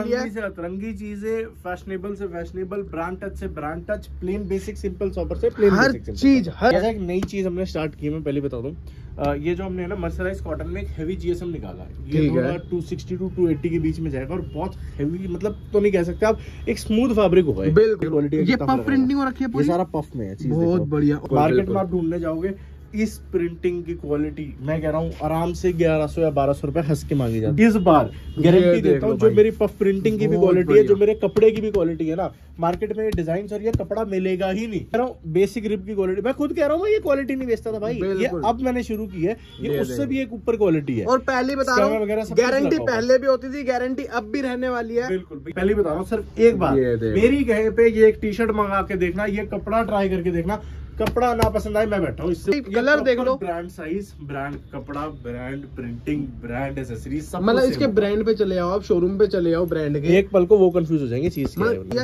वाली है। से अतरंगी चीजें, फैशनेबल से फैशनेबल, ब्रांड टच से brand touch, plain basic simple सॉपर से प्लेन हर चीज हर एक नई चीज हमने स्टार्ट की, मैं पहले बता दूं, ये जो हमने ना मर्सराइज कॉटन में एक हेवी जीएसएम निकाला है। ये थोड़ा 260 टू 280 के बीच में जाएगा और बहुत हेवी, मतलब तो नहीं कह सकते आप, एक स्मूथ फैब्रिक होगा। बिल्कुल क्वालिटी। ये पफ प्रिंटिंग हो रखी है पूरी, ये सारा पफ में है चीज, बहुत बढ़िया। मार्केट में आप ढूंढने जाओगे इस प्रिंटिंग की क्वालिटी, मैं कह रहा हूँ आराम से 1100 या 1200 रुपए हंस के मांगी जाती है। इस बार गारंटी देता हूँ, जो मेरी पफ प्रिंटिंग की भी क्वालिटी है, जो मेरे कपड़े की भी क्वालिटी है ना, मार्केट में डिजाइन और ये कपड़ा मिलेगा ही नहीं। कह रहा हूँ बेसिक रिप की क्वालिटी, मैं खुद कह रहा हूँ ये क्वालिटी नहीं बेचता था भाई, ये अब मैंने शुरू की है, ये उससे भी एक ऊपर क्वालिटी है। और पहले बता रहा हूँ, गारंटी पहले भी होती थी, गारंटी अब भी रहने वाली है। बिल्कुल पहले बता रहा हूँ, सिर्फ एक बार मेरी कहे पे ये एक टी शर्ट मंगा के देखना, ये कपड़ा ट्राई करके देखना, कपड़ा ना पसंद आए मैं बैठा हूँ, इससे कलर देख लो, ब्रांड साइज, ब्रांड कपड़ा, ब्रांड प्रिंटिंग, ब्रांड एसेसरीज, सब मतलब इसके ब्रांड पे चले जाओ, आप शोरूम पे चले जाओ ब्रांड के, एक पल को वो कंफ्यूज हो जाएंगे चीज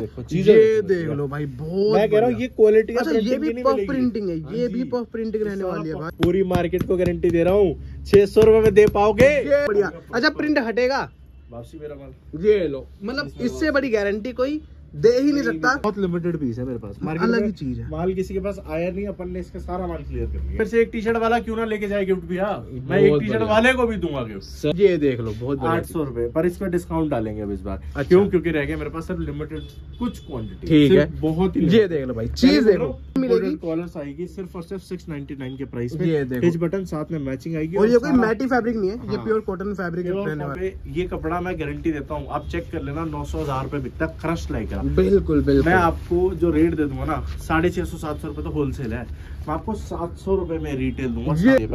ये देख लो भाई, बहुत मैं कह रहा हूँ ये क्वालिटी। अच्छा ये भी पफ प्रिंटिंग है, ये भी पफ प्रिंटिंग रहने वाली है भाई। पूरी मार्केट को गारंटी दे रहा हूँ, 600 रुपए में दे पाओगे। बढ़िया। अच्छा प्रिंट हटेगा, वापसी मेरा माल, ये लो, मतलब इससे बड़ी गारंटी कोई दे ही नहीं सकता। बहुत लिमिटेड पीस है मेरे पास, अलग ही चीज है, माल किसी के पास आया नहीं, अपन ने इसका सारा माल क्लियर कर लिया। फिर से एक टी शर्ट वाला क्यों ना लेके जाए गिफ्ट भैया, मैं एक टी शर्ट वाले को भी दूंगा गिफ्ट। ये देख लो, बहुत 800 रुपए पर, इस पर डिस्काउंट डालेंगे अब इस बार। क्यों? क्योंकि रह गया मेरे पास सिर्फ लिमिटेड कुछ क्वांटिटी, ठीक है, बहुत ही। ये देख लो भाई, चीज देखो मिलेगी, कॉलर्स आएगी सिर्फ और सिर्फ 699 के प्राइस में, ये देखो हिज बटन साथ में मैचिंग आएगी। और ये कोई मैटी फैब्रिक नहीं है, ये प्योर कॉटन फैब्रिक रहने वाला है। ये कपड़ा मैं गारंटी देता हूँ, आप चेक कर लेना, 900-1000 रुपए बिकता है क्रश लाइक। बिल्कुल बिल्कुल, मैं आपको जो रेट दे दूंगा ना, 650-700 रुपए तो होलसेल है, मैं आपको 700 रुपए में रिटेल दूंगा।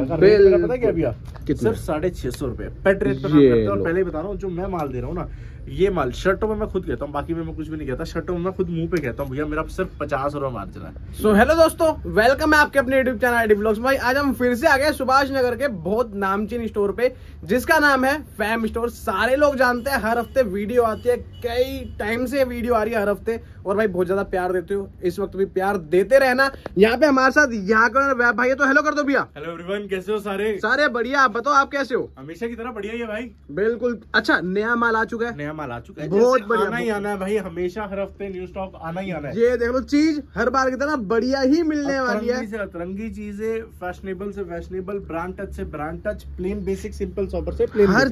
पता है क्या भैया, सिर्फ 650 रुपए पेट रेट पे काम करते हैं। और पहले बता रहा हूँ, जो मैं माल दे रहा हूँ ना, ये माल शर्टों में मैं खुद कहता हूँ, बाकी में मैं कुछ भी नहीं कहता, शर्टों में मैं खुद मुंह पे कहता हूँ भैया मेरा सिर्फ 50 रुपए मार्जिन है। सो हेलो दोस्तों, वेलकम है आपके अपने यूट्यूब चैनल आईडी व्लॉग्स। भाई आज हम फिर से आ गए सुभाष नगर के बहुत नामचीन स्टोर पे, जिसका नाम है फैम स्टोर। सारे लोग जानते हैं, हर हफ्ते वीडियो आती है, कई टाइम से वीडियो आ रही है हर हफ्ते, और भाई बहुत ज्यादा प्यार देते हो, इस वक्त भी प्यार देते रहना। यहाँ पे हमारे साथ यहाँ का भाई है, तो हेलो कर दो भैया। हेलो एवरीवन, कैसे हो सारे? सारे बढ़िया, आप बताओ आप कैसे हो? हमेशा की तरह बढ़िया ही है भाई। बिल्कुल। अच्छा नया माल आ चुका है? नया माल आ चुका है, बहुत बढ़िया, आना ही आना है भाई, हमेशा हर हफ्ते न्यू स्टॉक आना ही आना है। ये देख लो, चीज हर बार की तरह बढ़िया ही मिलने वाली है। अतरंगी चीजें, फैशनेबल से फैशनेबल, ब्रांड टच से brand touch, plain basic simple सॉपर से प्लेन, हर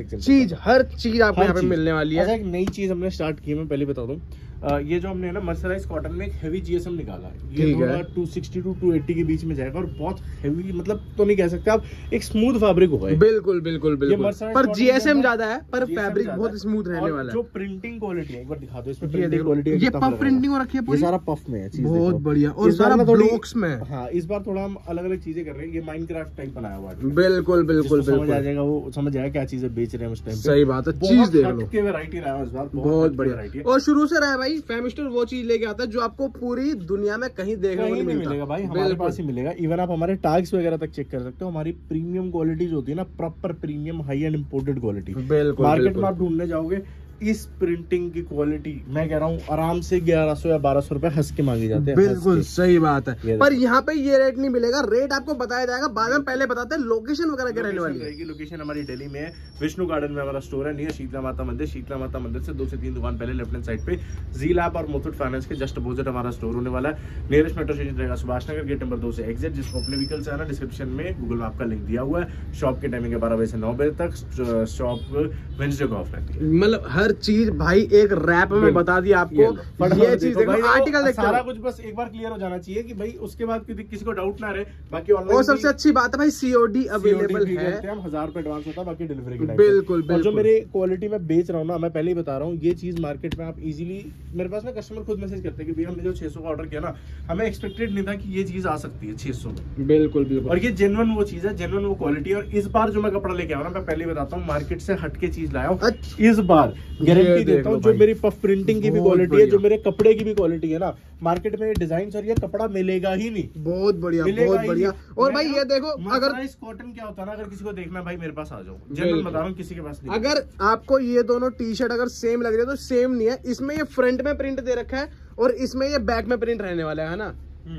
चीज आपको यहाँ पे मिलने वाली है। एक नई चीज हमने स्टार्ट की, मैं पहले बता दूं, ये जो हमने ना मर्सराइज कॉटन में एक हेवी जीएसएम निकाला है। ये थोड़ा 260 टू 280 के बीच में जाएगा और बहुत हेवी, मतलब तो नहीं कह सकते आप, एक स्मूथ फैब्रिक होगा। बिल्कुल बिल्कुल बिल्कुल, पर जीएसएम ज्यादा है, पर फैब्रिक बहुत स्मूथ रहने वाला है। जो प्रिंटिंग क्वालिटी है, एक बार दिखा दो इसमें, ये पफ प्रिंटिंग हो रखी है पूरी, ये सारा पफ में है चीज, बहुत बढ़िया। और सारा ब्लॉक्स में। हाँ, इस बार थोड़ा हम अलग अलग चीजें कर रहे हैं, ये माइनक्राफ्ट टाइप बनाया हुआ है। बिल्कुल बिल्कुल समझ आ जाएगा, वो समझ जाएगा क्या चीजें बेच रहे हैं उस टाइम। सही बात है, चीज देख लो, वैरायटी रहा है इस बार, बहुत बढ़िया। और शुरू से रहा भाई फैम स्टोर वो चीज लेके आता है जो आपको पूरी दुनिया में कहीं देखने को नहीं मिलेगा भाई, हमारे पास ही मिलेगा। इवन आप हमारे टैग्स वगैरह तक चेक कर सकते हो, हमारी प्रीमियम क्वालिटी होती है ना, proper premium high end imported quality. Market में आप ढूंढने जाओगे इस प्रिंटिंग की क्वालिटी, मैं कह रहा हूँ आराम से 1100 या 1200 रुपए हंस के मांगे जाते हैं। बिल्कुल सही बात है, पर यहाँ पे ये रेट नहीं मिलेगा, रेट आपको बताया जाएगा बाद में। पहले बताते हैं लोकेशन वगैरह क्या रहने वाली है। लोकेशन हमारी दिल्ली में है, विष्णु गार्डन में हमारा स्टोर है, नियर शीतला माता मंदिर। शीतला माता मंदिर से 2 से 3 दुकान पहले लेफ्ट हैंड साइड पे जी लैब और मुथूट फाइनेंस के जस्ट अपोजिट हमारा स्टोर होने वाला है। नियरेस्ट मेट्रो स्टेशन रहेगा सुभाष नगर, गेट नंबर 2 से एग्जिट। जिसको अपने व्हीकल से आना, डिस्क्रिप्शन में गूगल मैप का लिंक दिया हुआ है। शॉप की टाइमिंग है 12 बजे से 9 बजे तक, शॉप वेडनेसडे को ऑफ रहती है। मतलब हर चीज भाई एक रैप में बता दिया आपको, ये चीज देखो, आर्टिकल देखो, सारा कुछ बस एक बार क्लियर हो जाना चाहिए कि भाई उसके बाद किसी को डाउट ना रहे। बाकी ऑनलाइन, और सबसे अच्छी बात है भाई सीओडी अवेलेबल है, हम 1000 रुपए एडवांस होता है, बाकी डिलीवरी की टाइम। बिल्कुल बिल्कुल। जो मेरे क्वालिटी में बेच रहा हूँ ना, मैं पहले ही बता रहा हूँ, ये चीज मार्केट में आप इजीली, मेरे पास ना कस्टमर खुद मैसेज करते हैं कि भैया हमने जो 600 का ऑर्डर किया ना, हमें एक्सपेक्टेड नहीं था कि ये चीज आ सकती है 600 में। बिल्कुल बिल्कुल, और ये जेन्युइन वो चीज है, जेन्युइन वो क्वालिटी। और इस बार जो मैं कपड़ा लेके आया ना, मैं पहले बताता हूँ, मार्केट से हटके चीज लाया हूँ। इस बार गारंटी देता हूँ, जो मेरी पफ प्रिंटिंग की भी क्वालिटी है, जो मेरे कपड़े की भी क्वालिटी है ना, मार्केट में डिजाइन और ये कपड़ा मिलेगा ही नहीं। बहुत बढ़िया, बहुत बढ़िया। और भाई ये देखो, अगर कॉटन क्या होता है ना, अगर किसी को देखना भाई मेरे पास आ जाओ, जनरल बता रहा हूँ, किसी के पास नहीं। अगर आपको ये दोनों टी शर्ट अगर सेम लग रही है तो सेम नहीं है, इसमें ये फ्रंट में प्रिंट दे रखा है और इसमें ये बैक में प्रिंट रहने वाला है ना।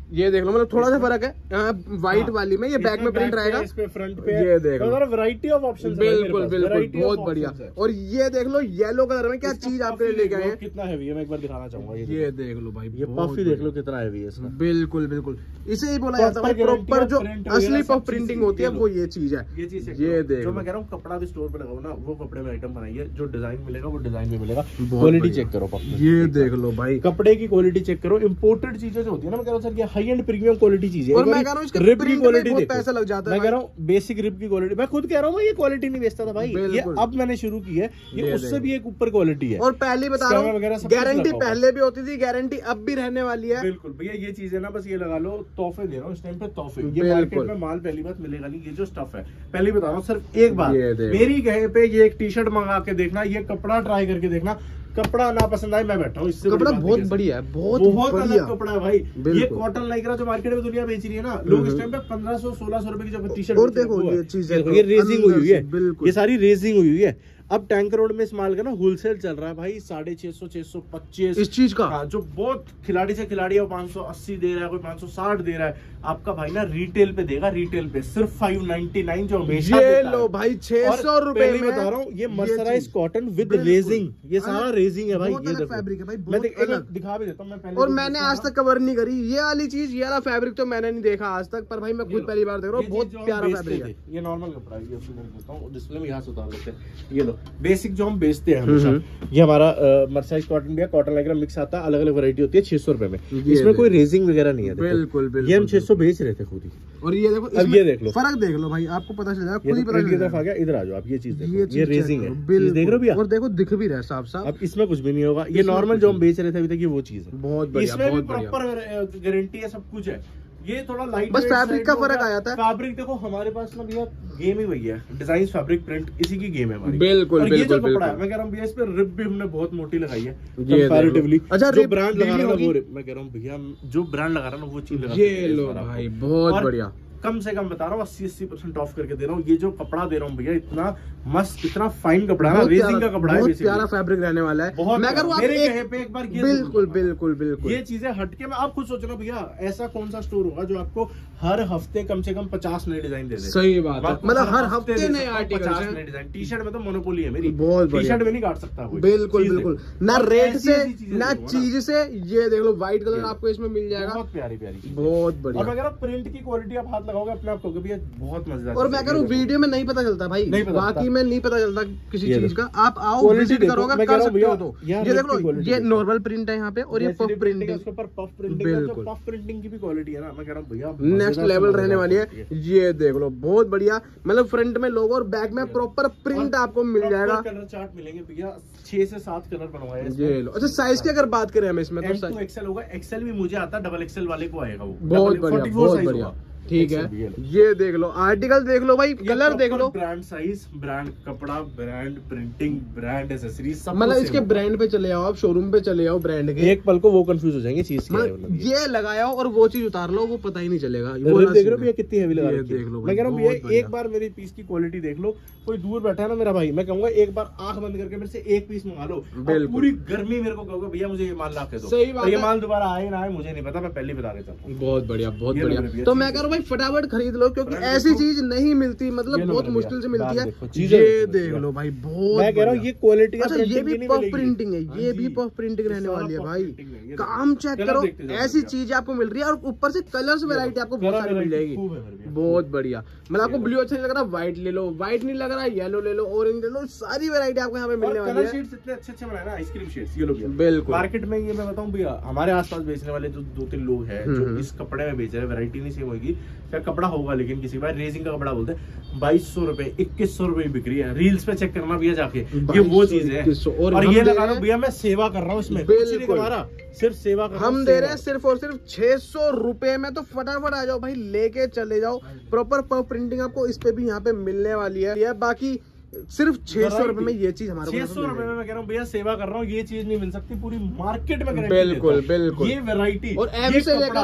ये देख लो, मतलब थोड़ा सा फर्क है व्हाइट वाली में, ये बैक में प्रिंट रहेगा, इस पे फ्रंट पे ये देख लो वैरायटी ऑफ ऑप्शन, बिल्कुल बिल्कुल बहुत बढ़िया। और ये देख लो येलो कलर में क्या चीज आपके लिए लेके आए हैं, कितना हैवी है मैं एक बार दिखाना चाहूंगा। ये देख लो भाई, ये पफ ही देख लो कितना हैवी है इसका। बिल्कुल बिल्कुल, इसे ही बोला जाता है प्रॉपर जो असली पफ प्रिंटिंग होती है वो ये चीज है। ये चीज ये देख जो मैं कह रहा हूँ कपड़ा भी स्टोर पे लगाओ ना, वो कपड़े में आइटम बनाइए, जो डिजाइन मिलेगा वो डिजाइन में मिलेगा। क्वालिटी चेक करो पफ, ये देख लो भाई कपड़े की क्वालिटी चेक करो। इंपोर्टेड चीजें जो होती है ना, मैं कह रहा हूँ सर ये हाई एंड प्रीमियम क्वालिटी चीज है। और मैं कह रहा हूँ इसके रिब की प्रिंट में क्वालिटी बहुत देखो, पैसा लग जाता है। मैं कह रहा हूँ बेसिक रिब की क्वालिटी, मैं खुद कह रहा हूँ ये क्वालिटी नहीं बेचता था भाई, ये अब मैंने शुरू की है, ये उससे भी एक ऊपर क्वालिटी है। और पहले बता रहा हूँ गारंटी पहले भी होती थी, गारंटी अब भी रहने वाली है। बिल्कुल भैया, ये चीज है ना, बस ये लगा लो, तोहफे दे रहा हूँ इस टाइम पे, तोहफे। ये मार्केट में माल पहली बात मिलेगा नहीं, ये जो स्टफ है पहले बता रहा हूँ, सिर्फ एक बार मेरी कहे पे ये एक टी शर्ट मंगा के देखना, ये कपड़ा ट्राई करके देखना, कपड़ा ना पसंद आए मैं बैठा हूँ, इससे कपड़ा बहुत बढ़िया है, बहुत अलग कपड़ा है भाई। ये कॉटन लाइक्रा जो मार्केट में दुनिया बेच रही है ना, लोग इस टाइम पे 1500-1600 रुपए की जो टी शर्ट, और देखो ये चीज है, ये रेजिंग हुई है, ये सारी रेजिंग हुई है। अब टैंक रोड में इस माल का ना होलसेल चल रहा है भाई 650, 625 इस चीज का। हाँ, जो बहुत खिलाड़ी से खिलाड़ी है वो 580 दे रहा है, कोई 560 दे रहा है। आपका भाई ना रिटेल पे देगा, रिटेल पे सिर्फ 599 जो हमेशा ये लो भाई 600 रुपए में बता रहा हूँ। ये मर्सराइज कॉटन विद रेजिंग, ये सारा रेजिंग है भाई, ये देखो फैब्रिक है भाई, मैं दिखा भी देता हूँ मैं पहले। और मैंने आज तक कवर नहीं करी ये वाली चीज, ये वाला फैब्रिक तो मैंने नहीं देखा आज तक, पर भाई मैं खुद पहली बार देख रहा हूँ, बहुत प्यारा फैब्रिक है। ये नॉर्मल कपड़ा है, ये देता हूँ डिस्प्ले में, यहाँ से उतार लेते हैं। ये लो बेसिक जो हम बेचते हैं हमेशा, ये हमारा मर्सराइज कॉटन भी है, कॉटन लाइक्रा मिक्स आता है, अलग अलग वैरायटी होती है 600 रुपए में, इसमें कोई रेजिंग वगैरह नहीं है। बिल्कुल बिल्कुल, ये हम 600 बेच रहे थे खुद ही। और ये देखो, अब ये देख लो फर्क देख लो भाई, आपको पता चल जाएगा, खुद ही पता चल तरफ आ गया। इधर आ जाओ आप, ये चीज देखो, ये रेजिंग है, चीज देख रहे हो भैया, और देखो दिख भी रहा है साफ साफ। अब इसमें कुछ भी नहीं होगा, ये नॉर्मल जो हम बेच रहे थे अभी तक, ये वो चीज है, बहुत बढ़िया, इसमें भी प्रॉपर गारंटी है, सब कुछ है। ये थोड़ा लाइट, बस फैब्रिक का फर्क आ जाता है। फैब्रिक देखो हमारे पास ना भैया गेम ही वही है, डिजाइन फैब्रिक प्रिंट इसी की गेम है हमारी। बिल्कुल और बिल्कुल, ये जो बिल्कुल। कपड़ा है मैं कह रहा हूँ भैया, इस पे रिब भी हमने बहुत मोटी लगाई है कंपैरेटिवली। अच्छा, जो ब्रांड लगा रहा है वो रिब, मैं कह रहा हूँ भैया जो ब्रांड लगा रहा है ना वो चीज लगा। ये लो भाई बहुत बढ़िया, कम से कम बता रहा हूँ 80% ऑफ करके दे रहा हूँ। ये जो कपड़ा दे रहा हूँ भैया, इतना मस्त, इतना फाइन कपड़ा है, रेजिंग का कपड़ा है, बहुत प्यारा फैब्रिक रहने वाला है। मैं करूँ मेरे कहे पे एक बार बिल्कुल बिल्कुल बिल्कुल, ये चीजें हटके मैं आप खुद सोच रहा हूँ भैया, ऐसा कौन सा स्टोर होगा जो आपको हर हफ्ते कम से कम 50 नए डिजाइन दे दे। सही बात है, मतलब हर हफ्ते नए आर्टिकल, 50 नए डिजाइन। टी शर्ट में तो मोनोपोली है मेरी, बहुत टी शर्ट में नहीं काट सकता कोई। बिल्कुल बिल्कुल, ना रेट से ना चीज से। ये देख लो व्हाइट कलर आपको इसमें मिल जाएगा, बहुत प्यारी प्यारी, बहुत बढ़िया। और मैं कह रहा हूँ प्रिंट की क्वालिटी आप हाथ लगाओगे अपने आप को, बहुत मजेदार। और मैं कह रहा हूँ वीडियो में नहीं पता चलता भाई, बाकी में नहीं पता चलता किसी चीज का। आप आओ विजिट करोगे, कर सकते हो। तो ये देख लो, ये नॉर्मल प्रिंट है यहाँ पे, और ये पफ प्रिंटिंग, उसके ऊपर पफ प्रिंटिंग है, जो पफ प्रिंटिंग की भी क्वालिटी है ना, मैं कह रहा हूँ भैया नेक्स्ट लेवल रहने वाली है। ये देख लो बहुत बढ़िया, मतलब फ्रंट में लोगो और बैक में प्रॉपर प्रिंट आपको मिल जाएगा। कलर चार्ट मिलेंगे भैया, 6 से 7 कलर बनवाए हैं। ये लो, अच्छा साइज की अगर बात करें हम इसमें, तो एक्सेल होगा, एक्सेल भी मुझे आता, डबल एक्सेल वाले को आएगा वो। बहुत बढ़िया, बहुत बढ़िया, ठीक है। ये देख लो आर्टिकल, देख लो भाई, कलर देख लो, ब्रांड साइज, ब्रांड कपड़ा, ब्रांड प्रिंटिंग, ब्रांड एसेसरीज, मतलब इसके ब्रांड पे चले आओ, आप शोरूम पे चले आओ ब्रांड के, एक पल को वो कंफ्यूज हो जाएंगे चीज क्या है। ये लगाया और वो चीज उतार लो, वो पता ही नहीं चलेगा। देख रहे हो भैया कितनी हैवी लगा रखी है, देख लो। मैं कह रहा हूँ भैया एक बार मेरी पीस की क्वालिटी देख लो, कोई दूर बैठा है ना मेरा भाई, मैं कहूंगा एक बार आंख बंद करके मेरे से एक पीस मंगा लो, पूरी गर्मी मेरे को कहोगे भैया मुझे ये माल ला के दो। सही बात है, ये माल दोबारा आए ना आए मुझे नहीं पता, मैं पहले बता के चलता हूँ। बहुत बढ़िया, बहुत बढ़िया। तो मैं कह रहा हूँ भाई फटाफट खरीद लो, क्योंकि ऐसी चीज नहीं मिलती, मतलब बहुत मुश्किल से मिलती है। ये देख लो भाई, बहुत मैं कह रहा हूँ ये क्वालिटी। अच्छा ये भी पफ प्रिंटिंग है, ये भी पफ प्रिंटिंग रहने वाली है भाई, काम चेक करो, ऐसी चीज आपको मिल रही है, और ऊपर से कलर्स वैरायटी आपको बहुत सारी मिल जाएगी, बहुत बढ़िया। मतलब आपको ब्लू अच्छा नहीं लग रहा, व्हाइट ले लो, व्हाइट नहीं लग रहा येलो ले लो, ऑरेंज ले लो, सारी वैरायटी आपको यहाँ पे मिलने वाली है। शेड्स इतने अच्छे बनाए ना, आइसक्रीम शेड्स, ये लोग बिल्कुल मार्केट में, ये मैं बताऊं भैया हमारे आसपास बेचने वाले जो 2-3 लोग हैं जो इस कपड़े में बेच रहे हैं, वैरायटी नहीं सेम होगी, क्या कपड़ा होगा लेकिन किसी बार रेजिंग का कपड़ा बोलते हैं, 2200 रुपए 2100 रुपए बिक्री है। रील्स पे चेक करना भैया जाके, ये वो चीज है। और ये लगा लो भैया मैं सेवा कर रहा हूँ इसमें, कुछ नहीं हमारा, सिर्फ सेवा कर रहा हूं। हम दे रहे हैं सिर्फ और सिर्फ 600 रुपए में, तो फटाफट आ जाओ भाई, लेके चले जाओ। प्रॉपर पफ प्रिंटिंग आपको इस पे भी यहाँ पे मिलने वाली है। बाकी सिर्फ 600 रुपए में ये चीज हमारे 600 रुपए में मैं कह रहा हूँ भैया सेवा कर रहा हूँ, ये चीज नहीं मिल सकती पूरी मार्केट में। बिल्कुल बिल्कुल, ये वैरायटी और एम से लेकर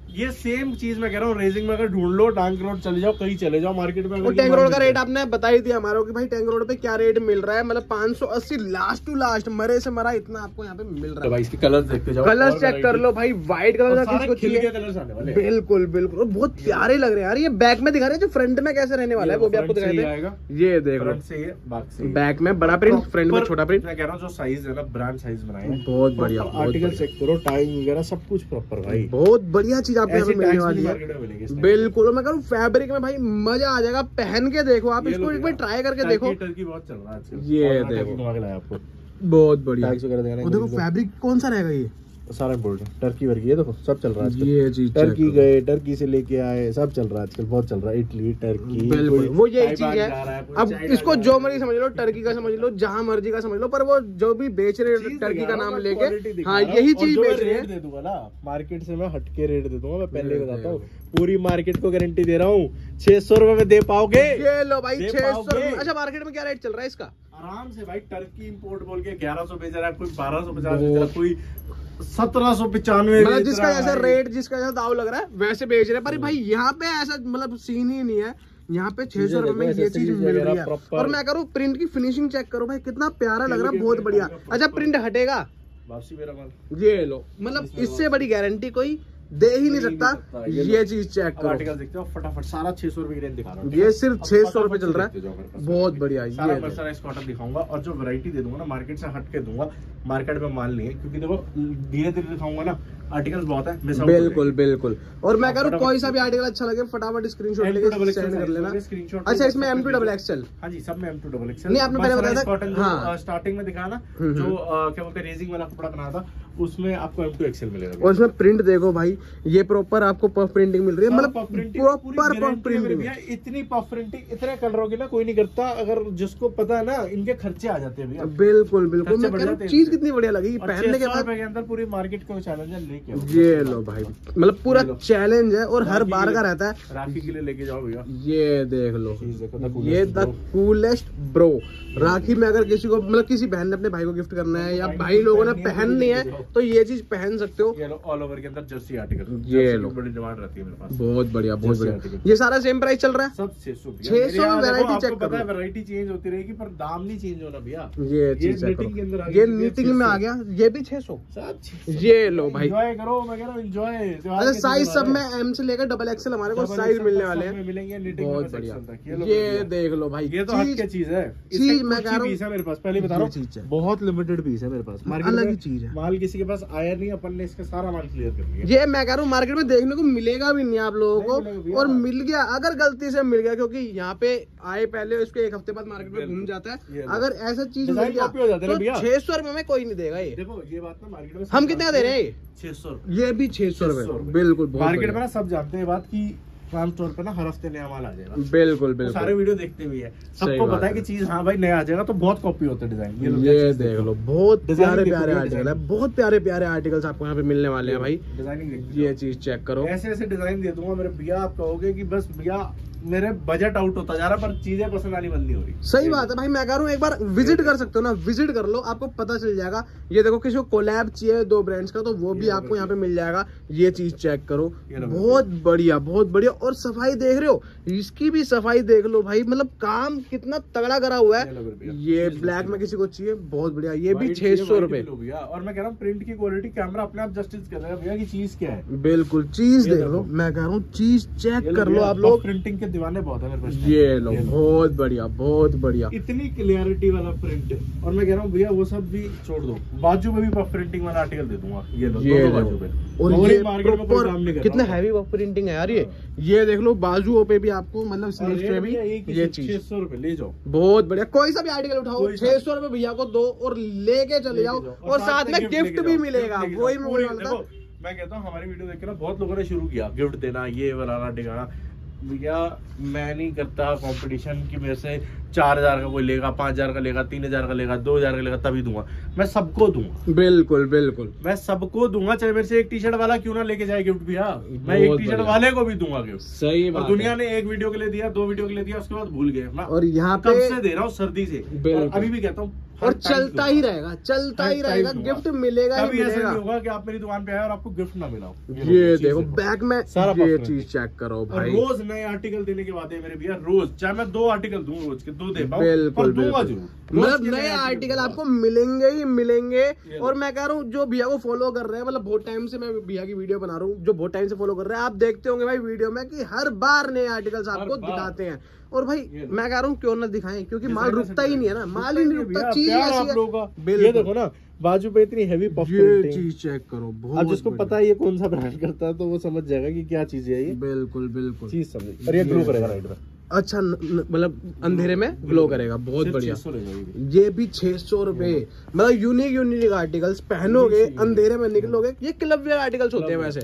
ये सेम चीज मैं कह रहा हूँ रेजिंग में अगर ढूंढ लो, टैंक रोड चले जाओ, कहीं चले जाओ मार्केट में। और टैंक रोड का रेट आपने बता ही दिया हमारा कि भाई टैंक रोड पे क्या रेट मिल रहा है, मतलब 580 लास्ट टू लास्ट, मरे से मरा इतना आपको यहाँ पे मिल रहा है। भाई इसके कलर देखते जाओ, कलर चेक कर लो भाई, व्हाइट कलर का किसको चाहिए, कलर्स आने वाले। बिल्कुल बिल्कुल, बहुत प्यारे लग रहे हैं यार। ये बैक में दिखा रहे हैं, जो फ्रंट में कैसे रहने वाला है वो भी आपको दिखाई देगा। ये देख लो, बैक में बड़ा प्रिंट, फ्रंट में छोटा प्रिंट। मैं कह रहा हूँ जो साइज है ना, ब्रांड साइज बनाए हैं, बहुत बढ़िया। आर्टिकल चेक करो, टाइम वगैरह सब कुछ प्रॉपर भाई, बहुत बढ़िया चीज आपको यहाँ पे मिलने वाली है। बिल्कुल, मैं कहूँ फैब्रिक में भाई मजा आ जाएगा, पहन के देखो आप इसको, एक बार ट्राई करके देखो। टर्की बहुत चल रहा है, ये देखो आपको बहुत बढ़िया। देखो फैब्रिक कौन सा रहेगा, ये सारा इम्पोर्ट टर्की वर्की है, देखो सब चल रहा है। ये चीज टर्की गए, टर्की से लेके आए, सब चल रहा है आजकल, बहुत चल रहा है। इटली, टर्की, बिल्कुल वो यही चीज है। अब इसको जो मर्जी समझ लो, टर्की का समझ लो, जहां मर्जी का समझ लो, पर वो जो भी बेच रहे हैं टर्की का नाम लेके, हाँ यही चीज बेच रहे हैं। दे दूंगा ना मार्केट से, मैं हटके रेट दे दूंगा। मैं पहले ही बताता हूँ, पूरी मार्केट को गारंटी दे रहा हूँ, 600 रुपए में दे पाओगे। ये लो भाई 600। अच्छा मार्केट में क्या रेट चल रहा है इसका? आराम से भाई, टर्की इंपोर्ट बोल के 1100 बेच रहा है, कोई 1250 बेच रहा है, कोई 1795, मतलब जिसका जैसा रेट, जिसका जैसा दाव लग रहा है वैसे बेच रहे हैं। पर भाई यहाँ पे ऐसा मतलब सीन ही नहीं है, यहाँ पे 600 रुपए में ये चीज मिल रही है। और मैं करूँ प्रिंट की फिनिशिंग चेक करो भाई, कितना प्यारा लग रहा है, बहुत बढ़िया। अच्छा प्रिंट हटेगा, वापसी मेरा माल। ये लो, मतलब इससे बड़ी गारंटी कोई दे ही नहीं सकता। ये चीज चेक करो, आर्टिकल देखते हो फटाफट, सारा 600 रुपए की रेंज दिखा रहा हूँ। ये सिर्फ 600 रुपए चल रहा है, बहुत बढ़िया। सारा मर्सराइज कॉटन दिखाऊंगा, और जो वैरायटी दे दूंगा ना मार्केट से हट के दूंगा, मार्केट में माल नहीं है, क्योंकि देखो धीरे धीरे दिखाऊंगा ना, आर्टिकल्स बहुत है। बिल्कुल बिल्कुल। और मैं करूँ कोई सा भी आर्टिकल अच्छा लगे फटाफट स्क्रीनशॉट लेके सेंड कर लेना। अच्छा इसमें M2XXL? हाँ जी, सब में M2XXL। नहीं आपने पहले बताया था कॉटन जो स्टार्टिंग में दिखाया ना, जो क्या बोलते हैं रेजिंग वाला कपड़ा बनाया था, उसमें आपको M2XL मिलेगा। और इसमें प्रिंट देखो भाई, ये प्रॉपर आपको पफ प्रिंटिंग मिल रही है, मतलब प्रॉपर पफ प्रिंटिंग। इतनी पफ प्रिंटिंग, इतने कलरों की ना कोई नहीं करता, अगर जिसको पता है ना, इनके खर्चे आ जाते हैं भैया। बिल्कुल बिल्कुल, मैं कह रहा हूं चीज कितनी बढ़िया लगी पहनने के बाद। के अंदर पूरी मार्केट को चैलेंज है लेके, ये लो भाई, मतलब पूरा चैलेंज है और हर बार का रहता है। राखी के लिए लेके जाओ भैया, ये देख लो, ये द कूलेस्ट ब्रो। राखी में अगर किसी को, मतलब किसी बहन ने अपने भाई को गिफ्ट करना है, या भाई लोगों ने पहननी है, तो ये चीज पहन सकते हो। ये लो ऑल ओवर के अंदर जर्सी आर्टिकल, ये लो बड़ी डिमांड रहती है मेरे पास, बहुत बढ़िया बहुत बढ़िया। ये सारा सेम प्राइस चल रहा है, सब 600 में वैरायटी चेक करो। वैरायटी चेंज होती रहेगी पर दाम नहीं चेंज होना भैया। ये चीज ये नीटिंग में आ गया, ये भी 600। ये लो भाई, एंजॉय करो, मैं कह रहा हूं एंजॉय। अच्छा साइज सब में M से लेकर XXL हमारे को साइज मिलने वाले हैं, मिलेंगे। बहुत बढ़िया। ये देख लो भाई, ये तो हटके चीज है, चीज मैं कह रहा हूँ मेरे पास, पहले बता रहा हूँ, बहुत लिमिटेड पीस है मेरे पास, अलग ही चीज है। माल किसी के पास आया नहीं, अपन ने इसका सारा माल क्लियर कर लिया। ये मैं कह रहा हूँ मार्केट में देखने को मिलेगा भी नहीं आप लोगों को, और मिल गया अगर गलती से मिल गया, क्योंकि यहाँ पे आए पहले उसके एक हफ्ते बाद मार्केट में घूम जाता है। अगर ऐसा चीज मिल गया तो 600 रुपए में कोई नहीं देगा। ये देखो ये बात ना मार्केट में हम कितने का दे रहे हैं? 600। ये भी 600 रुपए, बिल्कुल। मार्केट में ना सब जानते हैं बात की, ट्रांस स्टोर पे ना हर हफ्ते नया माल आ जाएगा। बिल्कुल बिल्कुल, सारे वीडियो देखते हुए है, सबको पता है कि चीज हाँ भाई नया आ जाएगा, तो बहुत कॉपी होता है डिजाइन। ये देख लो, बहुत प्यारे प्यारे आर्टिकल है, बहुत प्यारे प्यारे आर्टिकल्स आपको यहाँ पे मिलने वाले हैं भाई। डिजाइनिंग ये चीज चेक करो, ऐसे ऐसे डिजाइन दे दूंगा मेरे भैया, आप कहोगे कि बस भैया मेरे बजट आउट होता जा रहा, पर चीजें पसंद आनी बंद नहीं हो रही। सही बात है भाई, मैं कह रहा हूँ एक बार विजिट कर सकते हो ना, विजिट कर लो, आपको पता चल जाएगा। ये देखो किसी को कोलैब चाहिए 2 ब्रांड्स का, तो वो भी आपको यहाँ पे मिल जाएगा। ये चीज चेक करो, बहुत बढ़िया बहुत बढ़िया। और सफाई देख रहे हो, इसकी भी सफाई देख लो भाई, मतलब काम कितना तगड़ा करा हुआ है। ये ब्लैक में किसी को चाहिए, बहुत बढ़िया। ये भी 600 रुपए। और मैं कह रहा हूँ प्रिंट की क्वालिटी कैमरा अपने आप जस्टिस कर रहा है भैया की चीज क्या है। बिल्कुल, चीज देख लो, मैं कह रहा हूँ चीज चेक कर लो आप लोग। प्रिंटिंग के दीवाने बहुत है मेरे पास। ये लो, बहुत बढ़िया बहुत बढ़िया, इतनी क्लियरिटी वाला प्रिंट। और मैं कह रहा हूँ भैया वो सब भी छोड़ दो, बाजू में भी पफ प्रिंटिंग वाला आर्टिकल दे दूंगा। ये लो, बाजू पे, और ये मार्केट में कोई काम नहीं कर, कितना हैवी पफ प्रिंटिंग है यार। ये देख लो, बाजुओं पे भी आपको, मतलब स्लीव्स पे भी ये चीज। 600 रुपए ले जाओ, बहुत बढ़िया। कोई सा भी आर्टिकल उठाओ, 600 रुपए भैया को दो और लेके चले जाओ, और साथ में गिफ्ट भी मिलेगा। वही मैं कहता हूँ हमारी वीडियो देख के ना बहुत लोगों ने शुरू किया गिफ्ट देना, ये बनाना टिकाना। भैया मैं नहीं करता कंपटीशन कि मेरे से 4000 का कोई लेगा, 5000 का लेगा, 3000 का लेगा, 2000 का लेगा, तभी दूंगा। मैं सबको दूंगा, बिल्कुल बिल्कुल, मैं सबको दूंगा। चाहे मेरे से एक टी शर्ट वाला क्यों ना लेके जाए गिफ्ट भैया, मैं एक टी शर्ट वाले को भी दूंगा गिफ्ट। सही बात। दुनिया ने एक वीडियो के लिए दिया, 2 वीडियो के लिए दिया, उसके बाद भूल गए। और यहाँ पे कब से दे रहा हूँ, सर्दी से। अभी भी कहता हूँ और चलता ही रहेगा, चलता ही रहेगा, गिफ्ट मिलेगा ही मिलेगा। ऐसा नहीं होगा कि आप मेरी दुकान पे आए और आपको गिफ्ट ना मिला। ये देखो बैग में सारा ये चीज चेक करो भाई। रोज नए आर्टिकल देने की बात है मेरे भैया, रोज चाहे मैं 2 आर्टिकल दूं, रोज के 2 दे पाऊं, बिल्कुल दूंगा जरूर। मतलब नए आर्टिकल आपको मिलेंगे ही मिलेंगे। और मैं कह रहा हूँ जो भैया को फॉलो कर रहे हैं, मतलब बहुत टाइम से मैं भैया की वीडियो बना रहा हूँ, जो बहुत टाइम से फॉलो कर रहे हैं, आप देखते होंगे भाई वीडियो में कि हर बार नए आर्टिकल्स आपको दिखाते हैं। और भाई मैं कह रहा हूँ क्यों ना दिखाएं, क्योंकि माल रुकता ही नहीं है ना, माल ही नहीं रुकता, चीज ऐसी है। ये देखो ना बाजू पे इतनी हैवी पफ ये चीज चेक करो, अब जिसको पता है ये कौन सा ब्रांड करता है तो वो समझ जाएगा कि क्या चीज है ये। बिल्कुल बिल्कुल चीज समझ। और ये ग्लो करेगा राइट में, अच्छा मतलब अंधेरे में ग्लो करेगा, बहुत बढ़िया। ये भी 600 रुपए, मतलब यूनिक आर्टिकल्स पहनोगे, अंधेरे में निकलोगे, ये क्लब वेयर आर्टिकल्स होते हैं वैसे।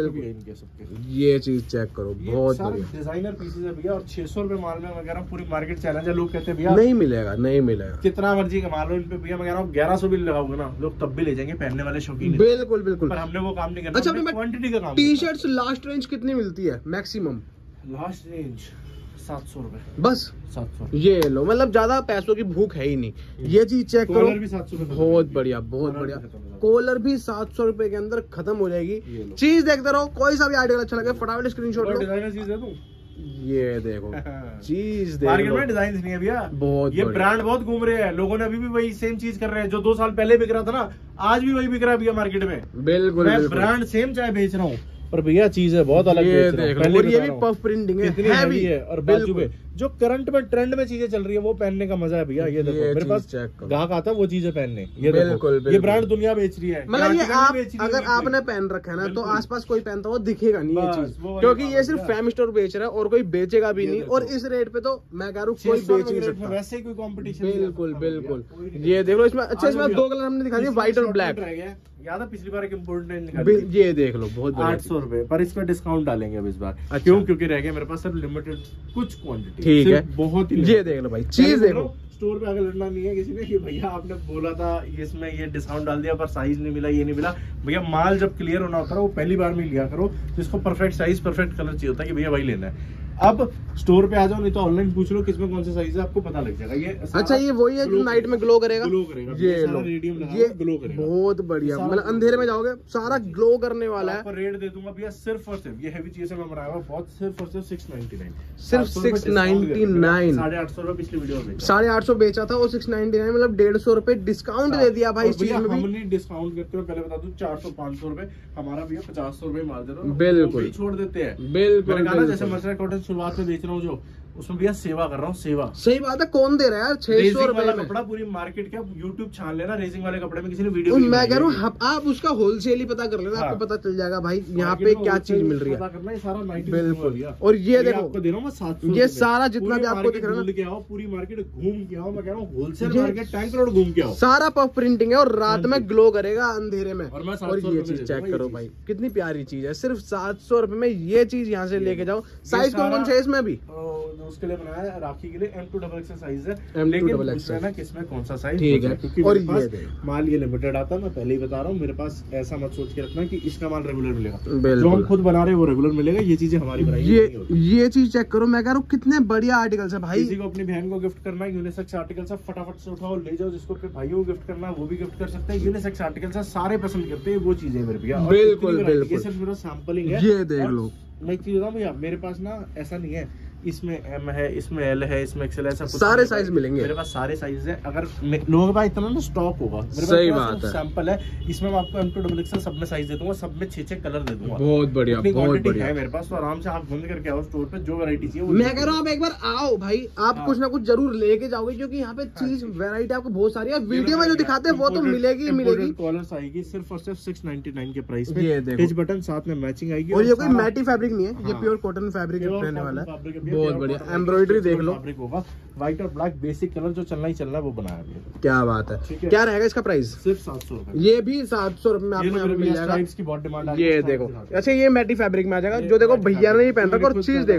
ये चीज चेक करो, बहुत बढ़िया डिजाइनर पीसेस है भैया। और 600 रुपए माल में वगैरह पूरी मार्केट चैलेंज है। लोग कहते हैं भैया नहीं मिलेगा, नहीं मिलेगा, कितना मर्जी कमा लो इन पे भैया, मैं कह रहा हूँ 1100 भी लगाओगे ना लोग तब भी ले जाएंगे, पहनने वाले शौकीन। बिल्कुल बिल्कुल, पर हमने वो काम नहीं करना। अच्छा क्वांटिटी का काम। टी शर्ट्स लास्ट रेंज कितनी मिलती है मैक्सिमम? लास्ट रेंज 700 रुपए बस। 700 ये लो, मतलब ज्यादा पैसों की भूख है ही नहीं। ये चीज चेक करो, भी 700 रुपए, बहुत बढ़िया बहुत बढ़िया। कॉलर भी 700 रुपए के अंदर खत्म हो जाएगी। चीज देखते रहो, कोई सा भी आर्टिकल अच्छा लगे फटाफट स्क्रीनशॉट लो। डिजाइनर चीज है तू, ये देखो चीज देखो, मार्केट में डिजाइन नहीं है भैया, बहुत ये ब्रांड बहुत घूम रहे हैं। लोगों ने अभी भी वही सेम चीज कर रहे हैं जो 2 साल पहले बिक रहा था ना, आज भी वही बिक रहा है भैया मार्केट में। बिल्कुल मैं ब्रांड सेम चाहे बेच रहा हूँ, पर भैया चीज है बहुत अलग। ये देख लो, और ये भी पफ प्रिंटिंग है, कितनी हैवी है। और बाजू पे जो करंट में ट्रेंड में चीजें चल रही है वो पहनने का मजा है भैया। ये देखो मेरे पास ग्राहक आता है वो चीजें पहनने। ये देखो ये ब्रांड दुनिया बेच रही है। मतलब ये आप अगर आपने पहन रखा है ना तो आसपास कोई पहनता हुआ दिखेगा नहीं ये चीज, क्योंकि ये सिर्फ फैम स्टोर बेच रहा है और कोई बेचेगा भी नहीं। और इस रेट पे तो मैं कह रहा हूँ कोई बेच नहीं सकता, वैसे कोई कंपटीशन। बिल्कुल बिल्कुल। ये देख लो, इसमें अच्छा इसमें 2 कलर हमने दिखा दिए, व्हाइट और ब्लैक। याद है पिछली बार एक इम्पोर्टेंट रेंज निकाली, ये देख लो बहुत 800 रुपए, पर इस पर डिस्काउंट डालेंगे अब इस बार। क्यों? क्योंकि रह गया मेरे पास सिर्फ लिमिटेड कुछ क्वांटिटी। ठीक है, बहुत ही। ये देख लो भाई, चीज देखो। स्टोर पे आगे लड़ना नहीं है किसी ने कि भैया आपने बोला था इसमें ये डिस्काउंट डाल दिया पर साइज नहीं मिला, ये नहीं मिला। भैया माल जब क्लियर होना होता है वो पहली बार में लिया करो, जिसको परफेक्ट साइज परफेक्ट कलर चाहिए होता है कि भैया वही लेना है। अब स्टोर पे आ जाओ, नहीं तो ऑनलाइन पूछ लो किसमें कौन सा साइज है, आपको पता लग जाएगा। ये अच्छा ये वही है जो नाइट में ग्लो करेगा। ये लो, ये ग्लो करेगा, बहुत बढ़िया। मतलब अंधेरे में जाओगे सारा ग्लो करने वाला है। रेट दे दूंगा भैया सिर्फ और सिर्फ, ये हैवी चीजें मैं बनाया हुआ बहुत, सिर्फ और सिर्फ 699, सिर्फ 699। 850 रुपए पिछली वीडियो में 850 बेचा था, वो 699 मतलब 150 रुपए डिस्काउंट दे दिया भाई। इस चीज में हम नहीं डिस्काउंट करते हुए पहले बता दूं 400-500 रुपए हमारा भैया 50 रुपए मार दे रहा हूँ, बिल्कुल छोड़ देते हैं। बिल्कुल जैसे मसरा कॉटन शुरुआत में बेच रहा हूँ जो, उसमें भैया सेवा कर रहा हूँ, सेवा। सही बात है, कौन दे रहा है यार 600 रुपए में कपड़ा? पूरी मार्केट क्या यूट्यूब छान लेना, रेसिंग वाले कपड़े में किसी ने वीडियो। मैं कह रहा हूँ आप उसका होलसेल ही पता कर लेना, आपको पता चल जाएगा भाई यहाँ पे क्या चीज मिल रही है। बिल्कुल। और ये देखो, ये सारा जितना भी आपको दिख रहा है ना, पूरी मार्केट घूम के आओ। मैं कह रहा हूँ होलसेल मार्केट टैंक रोड घूम के आओ, सारा पफ प्रिंटिंग है और रात में ग्लो करेगा अंधेरे में। और ये चीज चेक करो भाई, कितनी प्यारी चीज है। सिर्फ 700 रुपए में ये चीज यहाँ से लेके जाओ। साइज कौन सा है इसमें भी? उसके लिए बनाया राखी के लिए M2XXL साइज है, M2XXL ना किसमें कौन सा साइज। ठीक है। और ये माल ये लिमिटेड आता है, मैं पहले ही बता रहा हूँ। मेरे पास ऐसा मत सोच के रखना कि इसका माल रेगुलर मिलेगा, जो हम खुद बना रहे हैं वो रेगुलर मिलेगा। ये चीजें हमारी बनाई ये चीज चेक करो। मैं कह रहा हूँ कितने बढ़िया आर्टिकल्स है भाई। किसी को अपनी बहन को गिफ्ट करना है यूनिसेक्स आर्टिकल सब फटाफट से उठाओ ले जाओ। जिसको अपने भाइयों को गिफ्ट करना है वो भी गिफ्ट कर सकते हैं। यूनिसेक्स आर्टिकल है, सारे पसंद करते हैं वो चीजें मेरे भैया। बिल्कुल बिल्कुल, ये सिर्फ मेरा सैंपलिंग है। ये देख लो। मैं एक चीज बताऊं भैया, मेरे पास ना ऐसा नहीं है इसमें M है, इसमें L है, इसमें XL है, सब सारे साइज मिलेंगे मेरे पास, सारे साइज है। अगर लोगों के पास इतना ना स्टॉक होगा, सही बात है। सैंपल है, इसमें मैं आपको M2XXL सब में साइज दे दूंगा, सब में 6-6 कलर दे दूंगा। बहुत बढ़िया, बहुत बढ़िया है मेरे पास। तो आराम से आप बंद करके आओ स्टोर पे, जो वैरायटी चाहिए। मैं कह रहा हूँ आप एक बार आओ भाई, आप कुछ ना कुछ जरूर लेके जाओगे, क्योंकि यहाँ पे चीज वैरायटी आपको बहुत सारी है। वीडियो में जो दिखाते हैं वो तो मिलेगी ही मिलेगी। कॉलर्स आएगी सिर्फ और सिर्फ 699 के प्राइस में। ये देखो बटन साथ में मैचिंग आएगी। और ये कोई मैटी फैब्रिक नहीं है, ये प्योर कॉटन फैब्रिक रहने वाला है। बहुत बढ़िया एम्ब्रॉयडरी देख लो, फैब्रिक होगा व्हाइट और ब्लैक बेसिक कलर जो चलना ही चलना है वो बनाया है। क्या बात है। क्या रहेगा इसका प्राइस? सिर्फ 700 रुपए। ये भी 700 रुपए में आपको मिल जाएगा। की बहुत डिमांड है। ये देखो, अच्छा ये मैटी फैब्रिक में आ जाएगा। जो देखो भैया ने नहीं पहन रखा, और चीज देख लो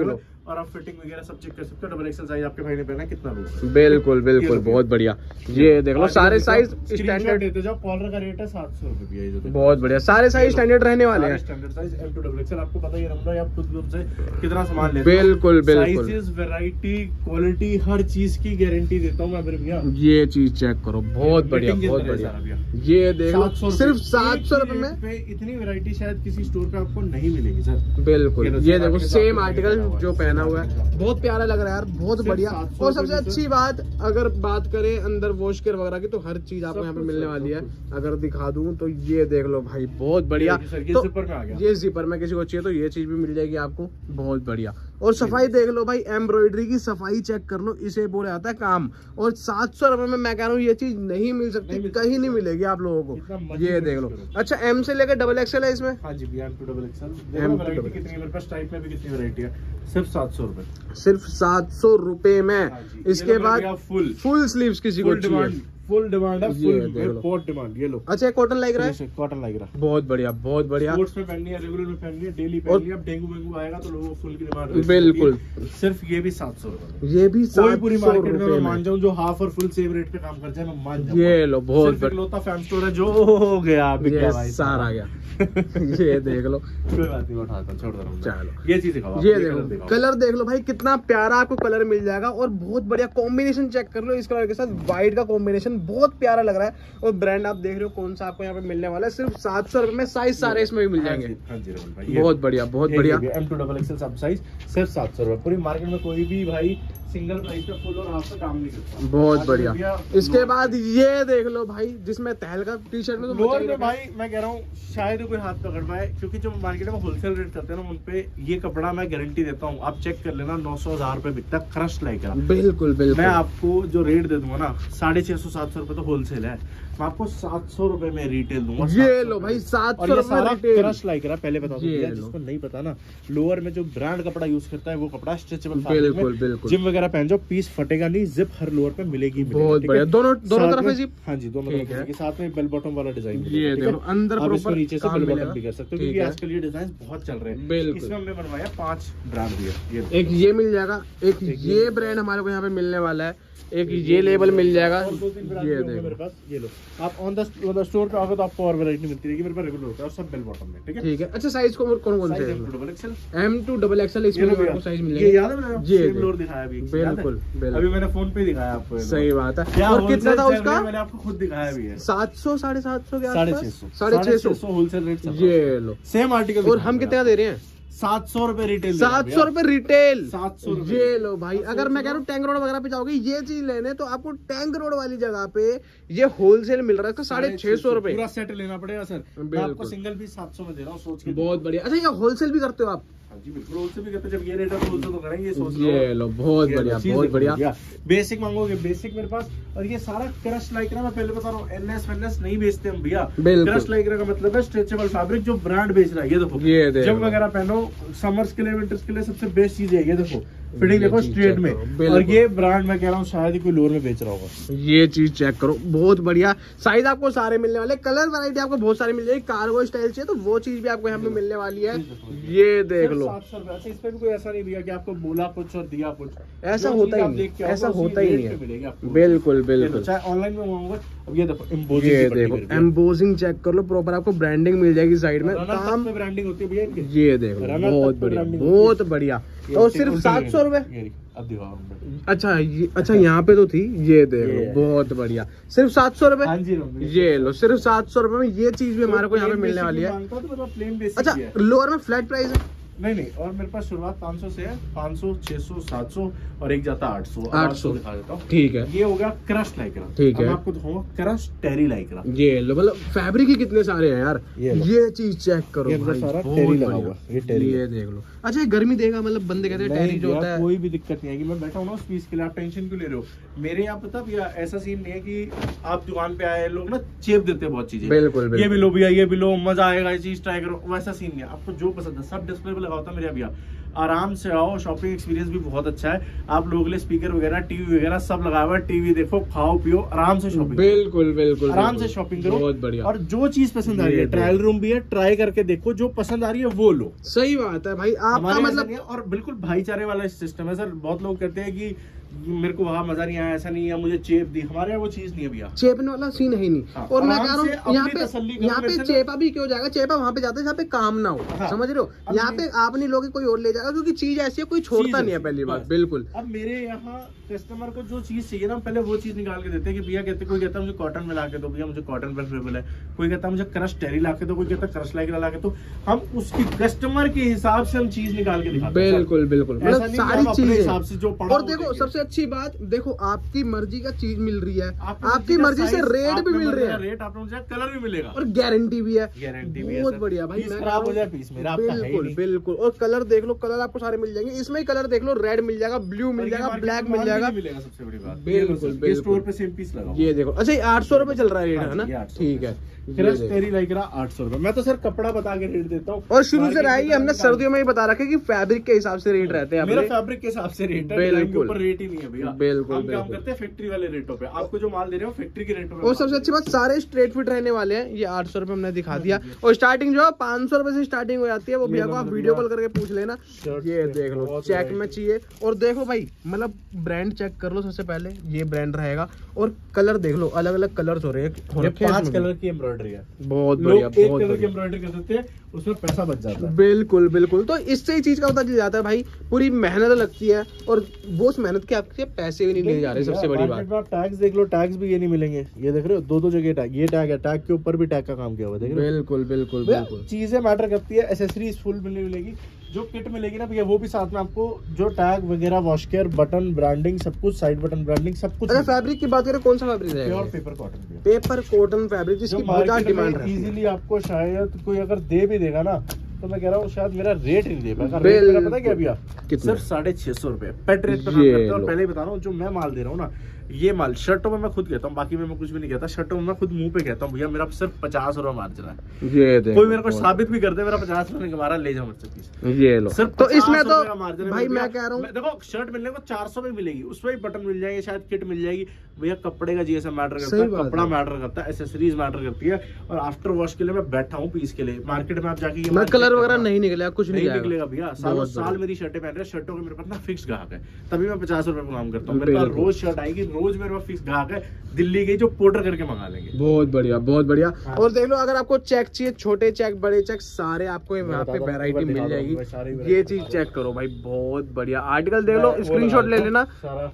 और आप फिटिंग वगैरह सब चेक कर सकते हो। डबल एक्सल साइज आपके भाई ने पहना कितना लोग। बिल्कुल बिल्कुल, बहुत बढ़िया। ये देख लो सारे साइज स्टैंडर्ड देते जाओ। कॉलर का रेट है 700 रुपए। बहुत बढ़िया, सारे साइज स्टैंडर्ड रहने वाले हैं। Standard size M2 double axle, आपको पता ही है आप खुद से कितना सामान लेते हो। बिल्कुल बिल्कुल, साइजेस, वैरायटी, क्वालिटी, हर चीज की गारंटी देता हूँ मैं मेरे भैया। ये चीज चेक करो, बहुत बढ़िया बहुत बढ़िया। ये देखो सिर्फ 700 रुपए में इतनी वैरायटी शायद किसी स्टोर पे आपको नहीं मिलेगी सर। बिल्कुल, ये देखो सेम आर्टिकल जो पहना हुआ है, बहुत प्यारा लग रहा है यार, बहुत बढ़िया। और सबसे अच्छी बात, अगर बात करें अंदर वॉश केयर वगैरह की, तो हर चीज आपको यहाँ पे मिलने वाली है। अगर दिखा दूं तो ये देख लो भाई, बहुत बढ़िया। तो ये जिपर में किसी को चाहिए तो ये चीज भी मिल जाएगी आपको, बहुत बढ़िया। और सफाई देख लो भाई, एम्ब्रॉयडरी की सफाई चेक कर लो, इसे बोला जाता है काम। और 700 रुपए में मैं कह रहा हूँ ये चीज नहीं मिल सकती, कहीं नहीं मिलेगी आप लोगों को। ये देख लो। अच्छा, M से लेकर डबल एक्सएल है इसमें? हाँ जी, M2 डबल एक्सएल। कितनी मेरे पास टाइप में भी कितनी वैरायटी है, सिर्फ 700 रुपए। सिर्फ 700 रुपए में। इसके बाद फुल स्लीव्स किसी को चाहिए, फुल डिमांड है, फुल कोट डिमांड। ये लो। अच्छा, कॉटन लग रहा है, कॉटन लग रहा है, बहुत बढ़िया बहुत बढ़िया। स्पोर्ट्स में पहननी है, रेगुलर में पहननी है, डेली पहननी है। अब डेंगू वेंगू आएगा तो लोगों को फुल की डिमांड। बिल्कुल, सिर्फ ये भी 700 रुपए। ये भी कोई पूरी मार्केट में मैं मान जाऊं जो हाफ और फुल सेम रेट पे काम करता है, मैं मान जाऊं। ये लो, बहुत इकलौता फैम स्टोर है जो हो गया, सारा आ गया। ये देख लो, कोई बात नहीं, उठाता छोड़ दो। चलो ये चीज दिखाओ, ये देखो कलर देख लो भाई, कितना प्यारा आपको कलर मिल जाएगा। और बहुत बढ़िया कॉम्बिनेशन चेक कर लो, इस कलर के साथ व्हाइट का कॉम्बिनेशन बहुत प्यारा लग रहा है। और ब्रांड आप देख रहे हो कौन सा आपको यहाँ पे मिलने वाला है, सिर्फ 700 रुपए में। साइज सारे इसमें भी मिल जाएंगे। बहुत बढ़िया बहुत बढ़िया। M2 डबल एक्सएल सब साइज सिर्फ 700 रुपए। पूरी मार्केट में कोई भी भाई सिंगल प्राइस पे फुल और हाफ पे काम नहीं करता। बहुत बढ़िया। इसके बाद ये देख लो भाई, जिसमें तहलका टी शर्ट में तो लोअर में भाई मैं कह रहा हूँ शायद कोई हाथ पकड़ पाए, क्योंकि जो मार्केट में होलसेल रेट करते हैं ना, उन पे ये कपड़ा मैं गारंटी देता हूँ, आप चेक कर लेना, 900-1000 रुपए बिकता है क्रश लाइक का। बिल्कुल बिल्कुल। मैं आपको जो रेट दे दूंगा ना, 650-700 रुपए तो होलसेल है, मैं आपको 700 रुपए में रिटेल दूंगा। ये लो भाई, 700 रुपए क्रश लाइक रहा। पहले बता दूं जिसको नहीं पता ना, लोअर में जो ब्रांड कपड़ा यूज करता है वो कपड़ा स्ट्रेचेबल। बिल्कुल बिल्कुल। जिम वगैरह पहन जाओ, पीस फटेगा नहीं, जिप हर लोअर पे मिलेगी। बहुत बढ़िया, दोनों तरफ है जिप। हाँ जी, दोनों तरफ के साथ में बेल बॉटम वाला डिजाइन। ये देखो अंदर प्रॉपर नीचे से बेल बॉटम भी कर सकते हो, क्योंकि आजकल ये डिजाइन बहुत चल रहे हैं। इसमें हमने बनवाया 5 ब्रांड दिए। एक ये मिल जाएगा, एक ये ब्रांड हमारे को यहाँ पे मिलने वाला है, एक ये लेबल मिल जाएगा। ये देखो मेरे पास, ये लो। आप ऑन द स्टोर पे आओगे तो आपको और वैरायटी मिलती रहेगी। मेरे पास रेगुलर होता है और सब बेल बॉटम में। ठीक है ठीक है। अच्छा, साइज कौन कौन से? M2 डबल एक्सएल इसमें आपको साइज मिलेगा। ये याद है मैंने सेम फ्लोर दिखाया अभी। बिल्कुल बिल्कुल, अभी मैंने फोन पे दिखाया आपको। सही बात है। और कितना था उसका? मैंने आपको खुद दिखाया भी है। 700 750 के आसपास, 650 होलसेल रेट। ये लो, सेम आर्टिकल। और हम कितना दे रहे हैं? 700 रुपए रिटेल। 700 रुपए रिटेल, 700। ये लो भाई, अगर मैं कह रहा हूँ टैंक रोड वगैरह पे जाओगे ये चीज लेने, तो आपको टैंक रोड वाली जगह पे ये होलसेल मिल रहा है 650 रुपए। पूरा सेट लेना पड़ेगा सर, मैं आपको सिंगल भी 700 में दे रहा हूँ, सोच के। बहुत बढ़िया। अच्छा, ये होलसेल भी करते हो आप? जी बिल्कुल, होलसेल भी करते हैं। जब ये रेट है होलसेल तो करेंगे, सोच लो। ये लो, बहुत बढ़िया बहुत बढ़िया। बेसिक मांगोगे, बेसिक मेरे पास। और ये सारा क्रश लाइक्रा, मैं पहले बता रहा हूँ, NS नहीं बेचते हम भैया। क्रश लाइक्रा का मतलब है स्ट्रेचेबल फैब्रिक, जो ब्रांड बेच रहा है। ये देखो, जब वगैरह पहनो, समर्स के लिए, विंटर्स के लिए सबसे बेस्ट चीज है। ये देखो फिटिंग देखो स्ट्रेट में। और ये ब्रांड मैं कह रहा हूँ शायद ही कोई लोअर में बेच रहा होगा। ये चीज चेक करो, बहुत बढ़िया। साइज आपको सारे मिलने वाले, कलर वैरायटी आपको बहुत सारी मिल जाएगी। कार्गो स्टाइल चाहिए तो वो चीज भी आपको यहाँ पे मिलने वाली है। ये देख लो, 700 इस पे भी कोई ऐसा नहीं भैया कि आपको बोला कुछ और दिया कुछ, ऐसा होता ही नहीं, ऐसा होता ही नहीं है। बिल्कुल बिल्कुल, चाहे ऑनलाइन में मंगाओगे। अब ये देखो एम्बोजिंग, ये देखो एम्बोजिंग चेक कर लो, प्रॉपर आपको ब्रांडिंग मिल जाएगी साइड में। काम में ब्रांडिंग होती है भैया। ये देखो, बहुत बढ़िया बहुत बढ़िया। और सिर्फ 700 रुपए। अच्छा यहाँ पे तो थी। ये देखो, बहुत बढ़िया, सिर्फ 700 रुपए। ये लो, सिर्फ 700 रुपए में ये चीज भी हमारे को यहाँ पे मिलने वाली है। अच्छा, लोअर में फ्लैट प्राइस है? नहीं, और मेरे पास शुरुआत 500 से है, 500, 600, 700 और एक जाता 800 दिखा देता हूँ। ठीक है, ये हो गया क्रश लाइक्रा। ठीक है, आपको दिखाऊंगा क्रश टेरी लाइक्रा। ये लो, मतलब फैब्रिक ही कितने सारे हैं यार। ये चीज चेक करो भाई, सारा टेरी लगा हुआ है। ये देख लो। अच्छा, ये गर्मी देगा, मतलब बंदे कहते हैं टेरी जो होता है, कोई भी दिक्कत नहीं आएगी। मैं बैठा हूँ ना उस पीस के लिए, आप टेंशन क्यों ले रहे हो? मेरे यहाँ पता भैया ऐसा सीन नहीं है कि आप दुकान पे आए, लोग ना चेप देते हैं बहुत चीजें। बिल्कुल, ये भी लो भैया, ये भी लो, मजा आएगा, ये चीज ट्राई करो, वैसा सीन नहीं है। आपको जो पसंद है सब डिस्प्ले पे लगा होता है मेरे भैया। आराम से आओ, शॉपिंग एक्सपीरियंस भी बहुत अच्छा है। आप लोगों के लिए स्पीकर वगैरह, टीवी वगैरह सब लगा हुआ है। टीवी देखो, खाओ पियो, आराम से शॉपिंग, बिल्कुल बिल्कुल आराम से शॉपिंग करो। बहुत बढ़िया। और जो चीज पसंद आ रही है, ट्रायल रूम भी है, ट्राई करके देखो, जो पसंद आ रही है वो लो। सही बात है भाई, आपका मतलब। और बिल्कुल भाईचारे वाला सिस्टम है सर। बहुत लोग कहते हैं कि मेरे को वहाँ मजा नहीं आया, ऐसा नहीं है, मुझे चेप दी। हमारे यहाँ वो चीज नहीं है भैया, चेपने वाला सीन है ही नहीं। हाँ, और मैं कह रहा हूँ यहाँ पे पे चेपा भी क्यों जाएगा, चेपा वहाँ पे जाता है जहाँ पे काम ना हो। हाँ, समझ रहे हो, यहाँ पे आप नहीं लोगे, कोई और ले जाएगा, क्योंकि चीज ऐसी है कोई छोड़ता नहीं है। पहली बात बिल्कुल। अब मेरे यहाँ कस्टमर को जो चीज चाहिए ना, पहले वो चीज निकाल के देते हैं कि भैया कहते, कोई कहता है मुझे कॉटन में ला के दो, भैया मुझे कॉटन प्रेफरेबल है। कोई कहता है मुझे क्रश टेरी ला के दो, कोई कहता है क्रश लाइक ला के दो। हम उसकी कस्टमर के हिसाब से हम चीज निकाल के दिखाते हैं। बिल्कुल बिल्कुल, मतलब सारी हिसाब से जो पड़ा। और देखो सबसे अच्छी बात, देखो आपकी मर्जी का चीज मिल रही है, आपकी मर्जी से रेट भी मिल रहा है, रेट आप कलर भी मिलेगा और गारंटी भी है। गारंटी भी बहुत बढ़िया भाई। खराब हो जाए पीस मेरा, बिल्कुल बिल्कुल। और कलर देख लो, कलर आपको सारे मिल जाएंगे इसमें ही। कलर देख लो, रेड मिल जाएगा, ब्लू मिल जाएगा, ब्लैक मिल जाएगा। सबसे बड़ी बात बिल्कुल, स्टोर पे सेम पीस लगा। ये देखो, अच्छा 800 रुपए चल रहा है रेट, है ना? ठीक है। तेरी लाइक रहा 800 रुपए। मैं तो सर कपड़ा बता के रेट देता हूँ। और शुरू से रहा है, हमने सर्दियों में ही बता रखा है कि फैब्रिक के हिसाब से रेट रहते हैं। मेरा फैब्रिक के हिसाब से रेट है, बिल्कुल ऊपर रेट ही नहीं है भैया। बिल्कुल, हम काम करते हैं फैक्ट्री वाले रेटों पे। आपको जो माल दे रहे हो फैक्ट्री के रेटों पे। और सबसे अच्छी बात, सारे स्ट्रेट फिट रहने वाले हैं। ये 800 रुपए हमने दिखा दिया। और स्टार्टिंग जो है 500 रुपए से स्टार्टिंग हो जाती है। वो भैया को आप वीडियो कॉल करके पूछ लेना। ये देख लो, चेक में चाहिए। और देखो भाई, मतलब ब्रांड चेक कर लो सबसे पहले, ये ब्रांड रहेगा। और कलर देख लो, अलग अलग कलर्स हो रहे हैं। 5 कलर की एम्ब्रॉयडरी है। बहुत बढ़िया, एक कलर की एम्ब्रॉयडरी कर देते हैं, उसमें पैसा बच जाता है। बिल्कुल बिल्कुल। तो इससे ही चीज का पता चल जाता है भाई, पूरी मेहनत लगती है और वो उस मेहनत के आपसे पैसे भी नहीं लिए जा रहे। सबसे बड़ी बात, आप टैग्स देख लो, टैग्स भी ये नहीं मिलेंगे। ये देख रहे हो, दो जगह टैग, ये टैग है, टैग के ऊपर भी टैग का काम किया हुआ है। बिल्कुल बिल्कुल बिल्कुल। चीजें मैटर करती है। एसेसरीज फुल मिलेगी। जो किट मिलेगी ना भैया, वो भी साथ में आपको, जो टैग वगैरह, वॉश केयर, बटन ब्रांडिंग, सब कुछ, साइड बटन ब्रांडिंग, सब कुछ। अगर फैब्रिक की बात करें, कौन सा फैब्रिक है? Pure paper cotton. Paper cotton fabric, जिसकी बहुत ज्यादा डिमांड है। इजीली आपको शायद कोई अगर दे भी देगा ना, तो मैं कह रहा हूँ शायद मेरा रेट नहीं दे पाएगा। रेट मेरा पता क्या भैया? सिर्फ 650 रुपए पेट रेट पे काम करते हैं। और पहले ही बता रहा हूँ, जो मैं माल दे रहा हूँ ना, ये माल शर्टों में मैं खुद कहता हूँ, बाकी में मैं कुछ भी नहीं कहता। शर्टों में मैं खुद मुंह पे कहता हूँ, भैया मेरा सिर्फ 50 रुपए मार्जिन है। ये कोई मेरे को साबित भी कर दे मेरा 50 रुपए नहीं कमा, ले जाओ मुझसे पीस। ये लो सिर्फ। तो इसमें तो भाई मैं कह रहा हूँ, देखो शर्ट मिलने को 400 में मिलेगी, उसमें भी बटन मिल जाएंगे, शायद किट मिल जाएगी। भैया कपड़े का जीएसएम मैटर करता है, कपड़ा मैटर करता है, एसेसरीज मैटर करती है। और आफ्टर वॉश के लिए मैं बैठा हूँ पीस के लिए। मार्केट में आप जाके कलर वगैरह नहीं निकलेगा, कुछ नहीं निकलेगा भैया। सालों साल मेरी शर्टें पहन रहे, शर्टों के मेरे पास ना फिक्स ग्राहक है, तभी मैं 50 रुपए में काम करता हूँ। मेरे पास रोज शर्ट आएगी, रोज मेरे पास फिक्स ग्राहक है, दिल्ली गई जो पोर्टर करके मंगा लेंगे। बहुत बढ़िया, बहुत बढ़िया। और देख लो, अगर आपको चेक चाहिए, छोटे चेक, बड़े चेक, सारे आपको यहाँ पे वैरायटी मिल जाएगी। ये चीज चेक करो भाई, बहुत बढ़िया आर्टिकल देख लो, स्क्रीनशॉट ले लेना,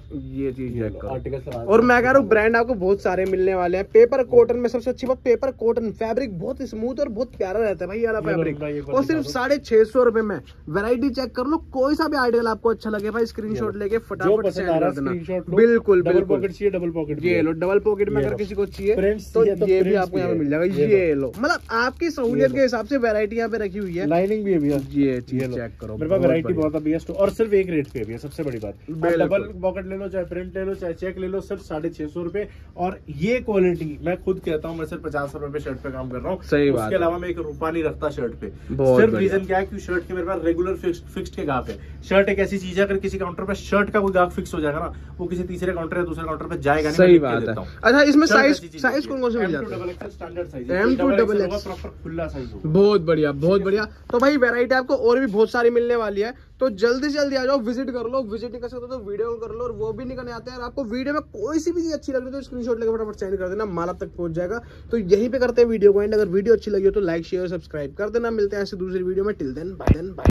ये चीज चेक करो। और मैं कह रहा हूँ, ब्रांड आपको बहुत सारे मिलने वाले हैं। पेपर कॉटन में सबसे अच्छी बात, पेपर कॉटन फैब्रिक बहुत स्मूथ और बहुत प्यारा रहता है भाई, वाला फैब्रिक। और सिर्फ 650 रुपए में वैरायटी चेक कर लो। कोई सा भी आर्टिकल आपको अच्छा लगे भाई, स्क्रीनशॉट लेके फटाफट सेंड कर देना। बिल्कुल बिल्कुल। डबल पॉकेट, ये लो डबल पॉकेट में, अगर किसी को चाहिए तो ये भी आपको यहाँ पे मिल जाएगा। ये लो, मतलब आपकी सहूलियत के हिसाब से वैरायटी यहाँ पे रखी हुई है। लाइनिंग भी है भैया, ये चीज चेक करो। मेरे पास वैरायटी बहुत है भैया, और सिर्फ एक रेट पे भैया। सबसे बड़ी बात, डबल पॉकेट ले लो, चाहे प्रिंट ले लो, चाहे चेक ले लो, सिर्फ 650 रुपए। और ये क्वालिटी मैं खुद कहता हूँ, मैं सिर्फ 50 रुपए पे शर्ट पे काम कर रहा हूँ। सही बात। उसके अलावा मैं 1 रुपया नहीं रखता शर्ट पे। सिर्फ रीजन क्या है कि शर्ट के मेरे पास रेगुलर फिक्स्ड के गाहक है। शर्ट एक ऐसी चीज है, अगर किसी काउंटर पे शर्ट का कोई गाहक फिक्स हो जाएगा ना, वो किसी तीसरे काउंटर या दूसरे काउंटर पे जाएगा नहीं। सही बात है। अच्छा, इसमें साइज कौन कौन से मिल जाते हैं? स्टैंडर्ड साइज, M2XXL प्रॉपर खुला साइज होगा। बहुत बढ़िया, बहुत बढ़िया। तो भाई वैरायटी आपको और भी बहुत सारी मिलने वाली है, तो जल्दी से जल्दी आ जाओ, विजिट कर लो। विजिट नहीं कर सकते तो वीडियो कॉल कर लो, और वो भी नहीं करने आते हैं। आपको वीडियो में कोई सी भी चीज अच्छी लग रही है तो स्क्रीनशॉट लेकर फटाफट सेंड कर देना, माल तक पहुंच जाएगा। तो यहीं पे करते हैं वीडियो को एंड। अगर वीडियो अच्छी लगी हो तो लाइक, शेयर, सब्सक्राइब कर देना। मिलते हैं ऐसे दूसरी वीडियो में। Till then bye.